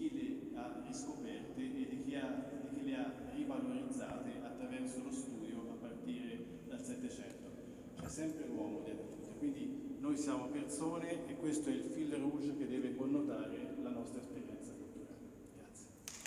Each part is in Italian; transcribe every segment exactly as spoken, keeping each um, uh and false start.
chi le ha riscoperte e di chi, ha, di chi le ha rivalorizzate attraverso lo studio a partire dal Settecento. C'è sempre l'uomo dietro tutto, quindi noi siamo persone e questo è il fil rouge che deve connotare la nostra esperienza culturale. Grazie.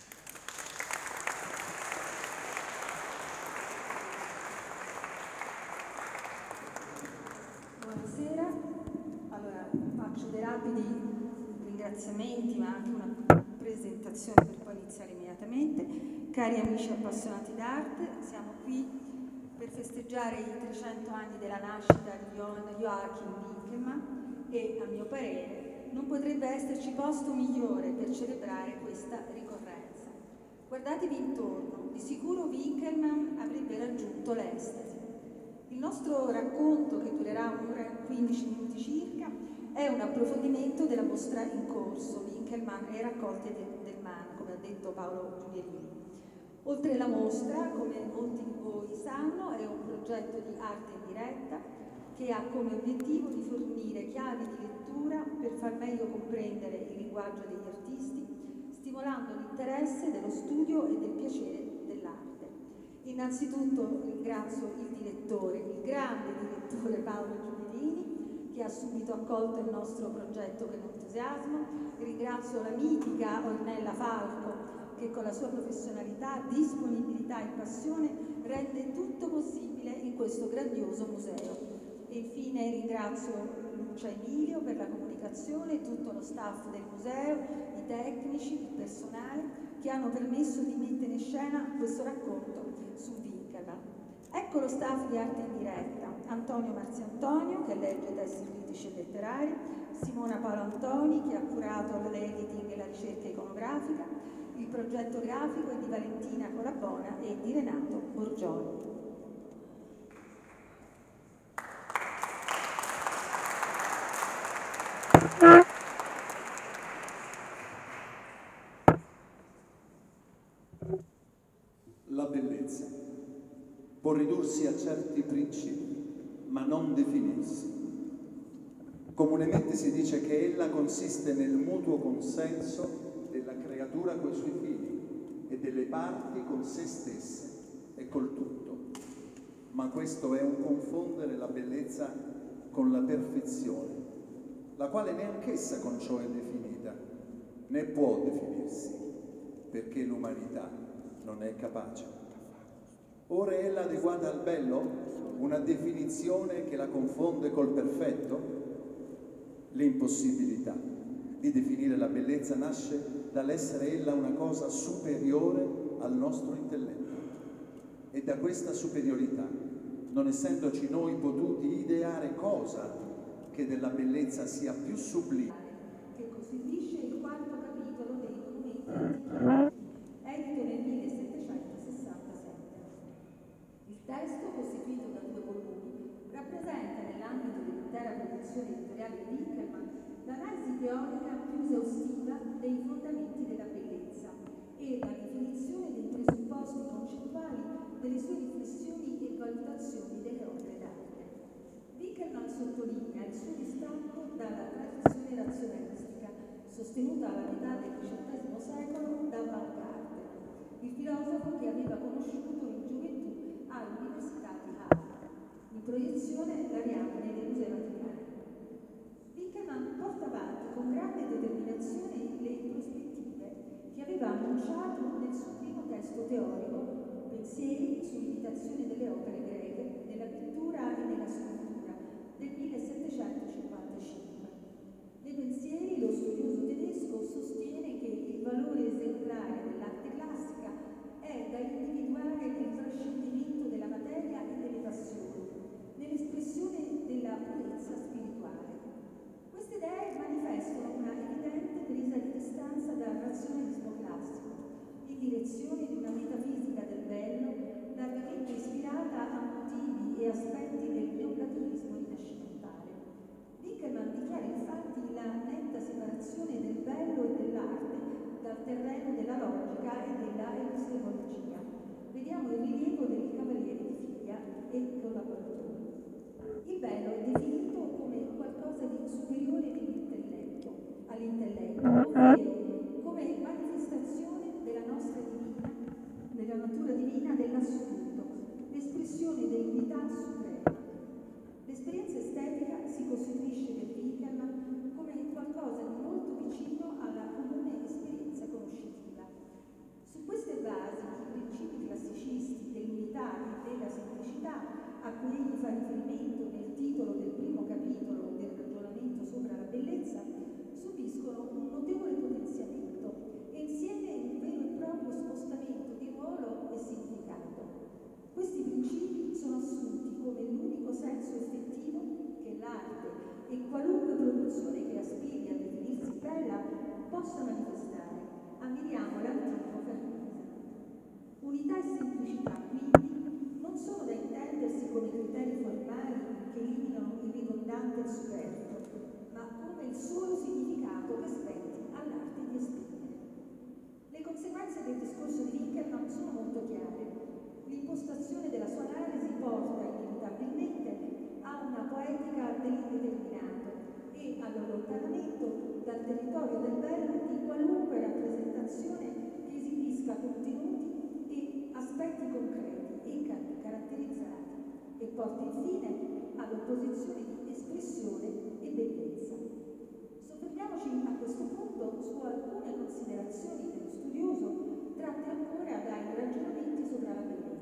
Buonasera, allora faccio dei rapidi ringraziamenti ma anche una presentazione per poi iniziare immediatamente. Cari amici appassionati d'arte, siamo qui per festeggiare i trecento anni della nascita di Joachim Winckelmann e, a mio parere, non potrebbe esserci posto migliore per celebrare questa ricorrenza. Guardatevi intorno, di sicuro Winckelmann avrebbe raggiunto l'estasi. Il nostro racconto, che durerà un'ora e quindici minuti circa, è un approfondimento della mostra in corso, Winckelmann e raccolte del Man, come ha detto Paolo Giulierini. Oltre la mostra, come molti di voi sanno, è un progetto di arte in diretta che ha come obiettivo di fornire chiavi di lettura per far meglio comprendere il linguaggio degli artisti, stimolando l'interesse dello studio e del piacere dell'arte. Innanzitutto ringrazio il direttore, il grande direttore Paolo Giulierini, che ha subito accolto il nostro progetto con entusiasmo. Ringrazio la mitica Ornella Falco, che con la sua professionalità, disponibilità e passione rende tutto possibile in questo grandioso museo. E infine ringrazio Lucia Emilio per la comunicazione e tutto lo staff del museo, i tecnici, il personale, che hanno permesso di mettere in scena questo racconto su Winckelmann. Ecco lo staff di Arte in Diretta: Antonio Marziantonio, che legge testi critici e letterari, Simona Paolo Antoni, che ha curato l'editing e la ricerca iconografica. Il progetto grafico è di Valentina Colabona e di Renato Borgioli. La bellezza può ridursi a certi principi, ma non definirsi. Comunemente si dice che ella consiste nel mutuo consenso della creatura coi suoi figli e delle parti con se stesse e col tutto. Ma questo è un confondere la bellezza con la perfezione, la quale neanch'essa con ciò è definita, né può definirsi, perché l'umanità non è capace. Ora è ella adeguata al bello, una definizione che la confonde col perfetto? L'impossibilità di definire la bellezza nasce dall'essere ella una cosa superiore al nostro intelletto. E da questa superiorità, non essendoci noi potuti ideare cosa che della bellezza sia più sublime, che costituisce il quarto capitolo dei documenti antichi, edito nel millesettecentosessantasette. Il testo, costituito da due volumi, rappresenta nell'ambito dell'intera produzione editoriale di Winckelmann l'analisi teorica più esaustiva dei fondamenti della bellezza e la definizione dei presupposti concettuali delle sue riflessioni e valutazioni delle opere d'arte. Winckelmann sottolinea il suo distacco dalla tradizione razionalistica sostenuta alla metà del diciottesimo secolo da Balcarte, il filosofo che aveva conosciuto in gioventù all'Università di Harvard. In proiezione l'Ariadne del Museo Vaticano. Winckelmann porta avanti con grande determinazione le prospettive che aveva annunciato nel suo primo testo teorico, Pensieri sull'imitazione delle opere greche nella pittura e nella scultura, del millesettecentocinquantacinque. Nei Pensieri lo studioso tedesco sostiene che il valore esemplare dell'arte classica è da individuare nel trascendimento della materia e delle passioni, nell'espressione della purezza spirituale. Queste idee manifestano una evidente presa di distanza dal razionalismo classico, in direzione di una metafisica del bello largamente ispirata a motivi e aspetti del neoplatonismo rinascimentale. Winckelmann dichiara infatti la netta separazione del bello e dell'arte dal terreno della logica e della epistemologia. Vediamo il rilievo del Cavaliere di Figlia e collaboratori. Il bello è definito come qualcosa di superiore all'intelletto, all'intelletto, ovvero come manifestazione l'illusione dell'unità suprema. L'esperienza estetica si costituisce per Winckelmann come qualcosa di molto vicino alla comune esperienza conoscitiva. Su queste basi, i principi classicisti dell'unità e della semplicità, a cui egli fa riferimento nel titolo del primo capitolo del ragionamento sopra la bellezza, subiscono un notevole potenziamento e insieme un vero e proprio spostamento di ruolo e significato. Questi principi sono assunti come l'unico senso effettivo che l'arte e qualunque produzione che aspiri a definirsi bella possa manifestare. Ammiriamo l'antico Carnese. Unità e semplicità, quindi, non sono da intendersi come criteri formali che eliminano il ridondante e il superfluo, ma come il solo significato che spetti all'arte di esprimere. Le conseguenze del discorso di Winckelmann sono molto chiare. L'impostazione della sua analisi porta inevitabilmente a una poetica dell'indeterminato e all'allontanamento dal territorio del bello di qualunque rappresentazione che esibisca contenuti e aspetti concreti e caratterizzati e porta infine all'opposizione di espressione e bellezza. Soffermiamoci a questo punto su alcune considerazioni dello studioso tratte ancora dai ragionamenti sopra la bellezza.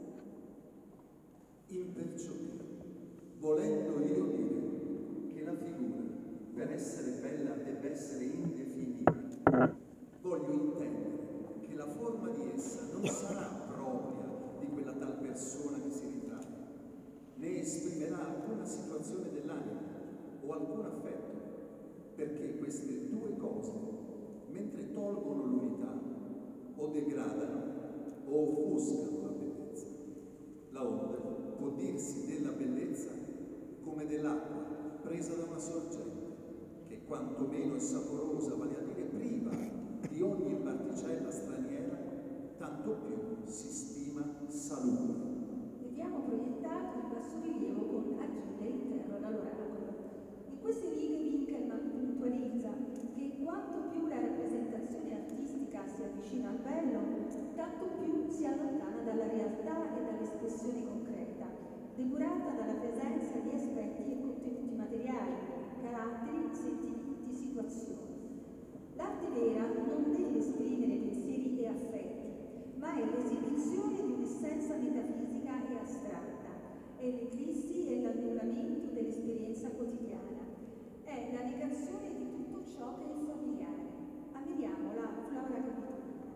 Imperciò, volendo io dire che la figura, per essere bella, deve essere indefinibile, voglio intendere che la forma di essa non sarà propria di quella tal persona che si ritrae, né esprimerà alcuna situazione dell'anima o alcun affetto, perché queste due cose, mentre tolgono l'unità, o degradano o offuscano la bellezza. La onde può dirsi della bellezza come dell'acqua presa da una sorgente, che quantomeno è saporosa, vale a dire priva di ogni particella straniera, tanto più si stima salubre. Vediamo proiettato il bassorilievo con Achille interroga l'oracolo. In queste righe Winckelmann puntualizza che quanto più la rappresentazione artistica si avvicina al bello, tanto più si allontana dalla realtà e dall'espressione concreta, depurata dalla presenza di aspetti e contenuti materiali, caratteri, sentimenti, situazioni. L'arte vera non deve esprimere pensieri e affetti, ma è l'esibizione di un'essenza metafisica e astratta, è l'eclissi e l'annullamento dell'esperienza quotidiana, è la negazione di tutto ciò che è familiare. Ammiriamo la flora capitolina.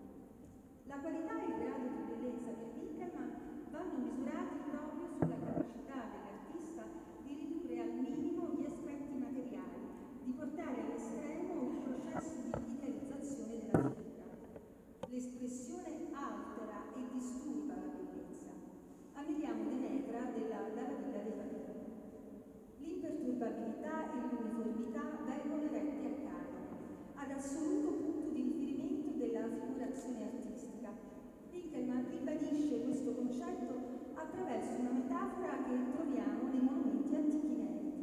La qualità e il grado di bellezza per Winckelmann vanno misurati proprio sulla capacità dell'artista di ridurre al minimo gli aspetti materiali, di portare all'estremo il processo di idealizzazione della figura. L'espressione altera e disturba la bellezza. Ammiriamo Demetra della Dalla Villa dei Papini. L'imperturbabilità e l'uniformità vengono eretti a canone, ad assoluto punto di riferimento della figurazione artistica. Winckelmann ribadisce questo concetto attraverso una metafora che troviamo nei monumenti antichi veneti.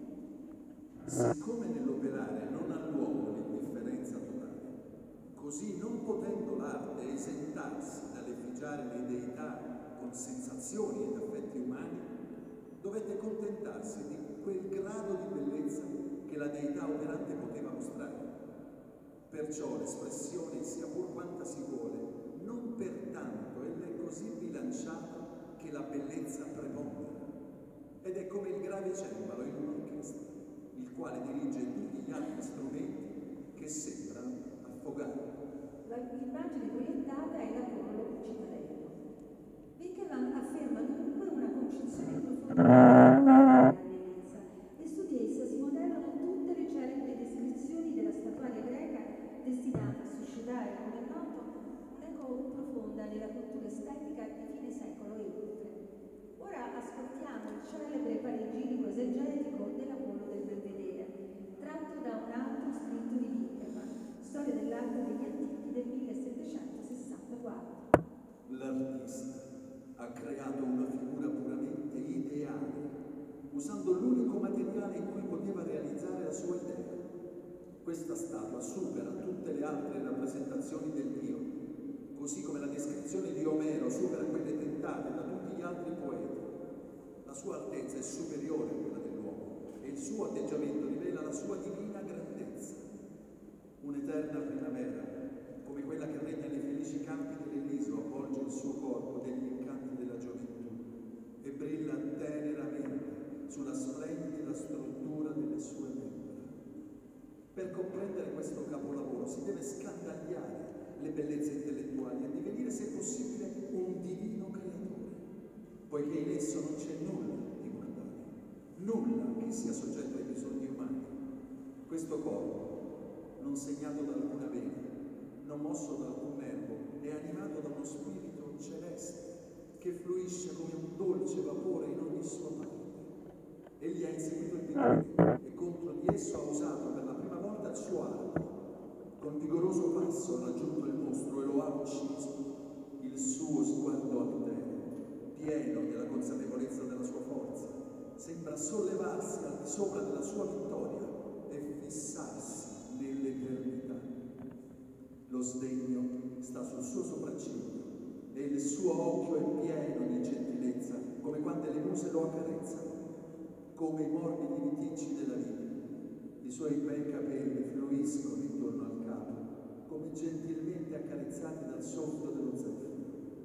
Siccome nell'operare non ha luogo l'indifferenza totale, così non potendo l'arte esentarsi dall'effigiare le deità con sensazioni ed affetti umani, dovette contentarsi di quel grado di bellezza che la deità operante poteva mostrare. Perciò l'espressione, sia pur quanta si vuole, non pertanto ella è così bilanciata che la bellezza prepondera. Ed è come il grave cembalo in un'orchestra, il quale dirige tutti gli altri strumenti che sembrano affogare. L'immagine proiettata è l'Apollo cittadino. Winckelmann afferma dunque una concezione profonda della bellezza e su di essa si modellano tutte le celebri descrizioni della statuaria greca destinata a suscitare, come è noto, un'eco profonda nella cultura estetica di fine secolo e oltre. Ora ascoltiamo il celebre panegirico esegetico dell'Apollo del Belvedere, tratto da un altro scritto di Winckelmann, Storia dell'arte degli antichi del millesettecentosessantaquattro. L'artista ha creato una figura puramente ideale, usando l'unico materiale in cui poteva realizzare la sua idea. Questa statua supera tutte le altre rappresentazioni del Dio, così come la descrizione di Omero supera quelle tentate da tutti gli altri poeti. sua altezza è superiore a quella dell'uomo e il suo atteggiamento rivela la sua divina grandezza. Un'eterna primavera, come quella che regna nei felici campi dell'Eliso, avvolge il suo corpo degli incanti della gioventù e brilla teneramente sulla splendida struttura delle sue membra. Per comprendere questo capolavoro si deve scandagliare le bellezze intellettuali e divenire, se possibile, un divino creatore, poiché in esso non c'è nulla di mortale, nulla che sia soggetto ai bisogni umani. Questo corpo, non segnato da alcuna vena, non mosso da alcun nervo, è animato da uno spirito celeste che fluisce come un dolce vapore in ogni sua parte. Egli ha inseguito il pittore e contro di esso ha usato per la prima volta il suo arco. Con vigoroso passo ha raggiunto il mostro e lo ha ucciso. Il suo sguardo altero, pieno della consapevolezza della sua forza, sembra sollevarsi al di sopra della sua vittoria e fissarsi nell'eternità. Lo sdegno sta sul suo sopracciglio e il suo occhio è pieno di gentilezza, come quando le muse lo accarezzano, come i morbidi viticci della vita. I suoi bei capelli fluiscono intorno al capo, come gentilmente accarezzati dal soffio dello zeffiro.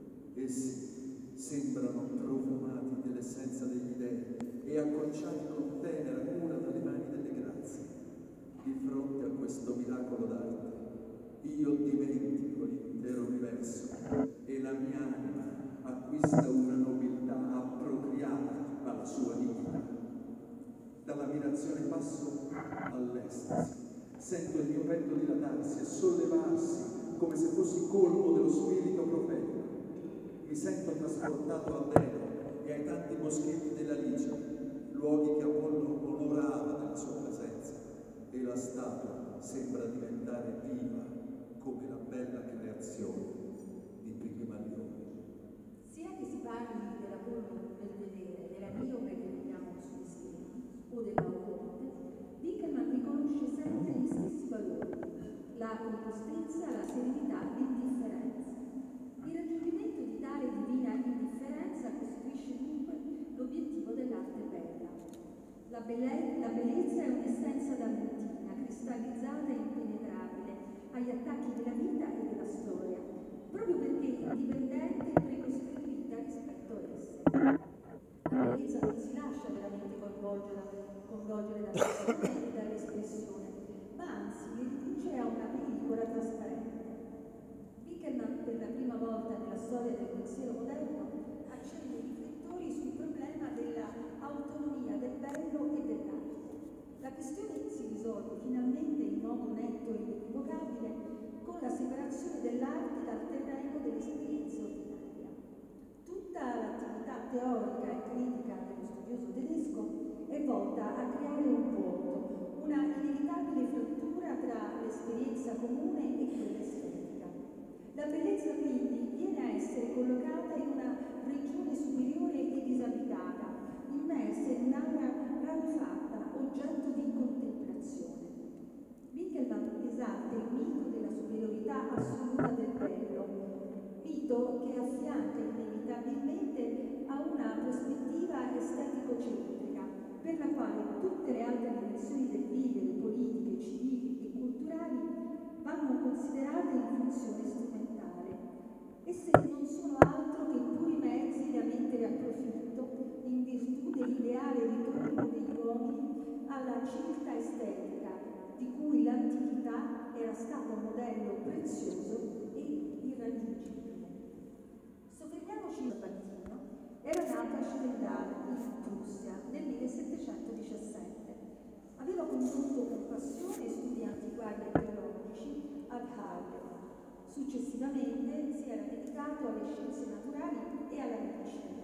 Essi sembrano profumati dell'essenza degli dei e acconciati con tenera cura dalle mani delle grazie. Di fronte a questo miracolo d'arte, io dimentico l'intero universo e la mia anima acquista una nobiltà appropriata alla sua dignità. Dall'ammirazione passo all'estasi, sento il mio petto dilatarsi e sollevarsi come se fossi colmo dello spirito profetico. Mi sento trasportato a Delo e ai tanti boschetti della Licia, luoghi che Apollo onorava della sua presenza, e la statua sembra diventare viva come la bella creazione di Pigmalione. Sia che si parli dell'Apollo del vedere, della miope che vediamo sugli schermi, o dell'Auconte, Winckelmann riconosce sempre gli stessi valori: la compostezza, la serenità, l'indifferenza. Il raggiungimento di tale divina indifferenza costituisce dunque l'obiettivo dell'arte bella. La, belle- la bellezza è un'essenza davantina, cristallizzata e impenetrabile agli attacchi della vita e della storia, proprio perché indipendente e precostituita rispetto a esse. La bellezza non si lascia veramente coinvolgere, coinvolgere dall'espressione e dall'espressione, ma anzi li riduce a una pellicola trasparente. Winckelmann, per la prima volta nella storia del pensiero moderno, accende i riflettori sul problema dell'autonomia del bello e dell'arte. La questione si risolve finalmente in modo netto e inequivocabile con la separazione dell'arte dal terreno dell'esperienza ordinaria. Tutta l'attività teorica e critica dello studioso tedesco è volta a creare un vuoto, una inevitabile frattura tra l'esperienza comune e quella estetica. La bellezza quindi viene a essere collocata in una regione superiore e disabitata, immersa in un'aura rarefatta, oggetto di contemplazione. Winckelmann esalta il mito della superiorità assoluta del bello, mito che affianca inevitabilmente a una prospettiva estetico-centrica, per la quale tutte le altre dimensioni del vivere, politiche, civili e culturali, vanno considerate in funzione strumentale. Esse non sono altro che puri mezzi da mettere a profitto in virtù dell'ideale ritorno degli uomini alla civiltà estetica, di cui l'antichità era stata un modello prezioso e irraggiungibile. Soffermiamoci sul Pantino. Era nato a Stendhal, in Prussia, nel millesettecentodiciassette. Aveva condotto con passione studi antiquari e teologici ad Halle. Successivamente si era dedicato alle scienze naturali e alla medicina.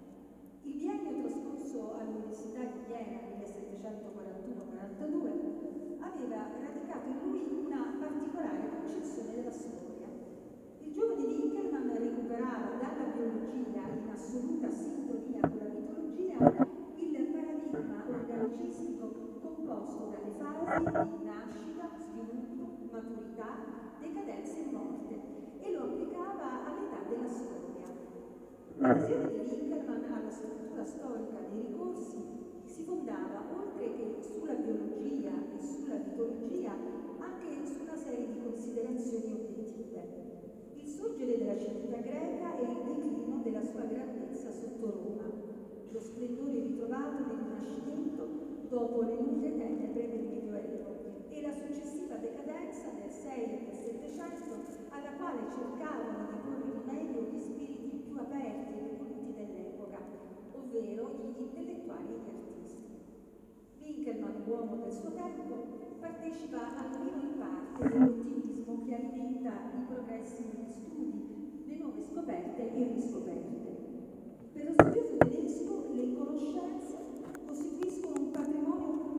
Il biennio trascorso all'Università di Vienna nel millesettecentoquarantuno quarantadue aveva radicato in lui una particolare concezione della storia. Il giovane Winckelmann recuperava dalla biologia, in assoluta sintonia con la mitologia, il paradigma organicistico composto dalle fasi di nascita, sviluppo, maturità, decadenza e morte, e lo applicava all'età della storia. L'adesione di Winckelmann alla struttura storica dei ricorsi si fondava, oltre che sulla biologia e sulla mitologia, anche su una serie di considerazioni obiettive. Il sorgere della civiltà greca e il declino della sua grandezza sotto Roma, lo splendore ritrovato nel Rinascimento dopo le lunghe tenebre del Medioevo e la successiva decadenza del sei e del settecento, alla quale cercarono di porre rimedio gli spiriti più aperti e evoluti dell'epoca, ovvero gli intellettuali e gli artisti. Winckelmann, uomo del suo tempo, partecipa almeno in parte dell'ottimismo che alimenta i progressi negli studi, le nuove scoperte e riscoperte. Per lo studioso tedesco le conoscenze costituiscono un patrimonio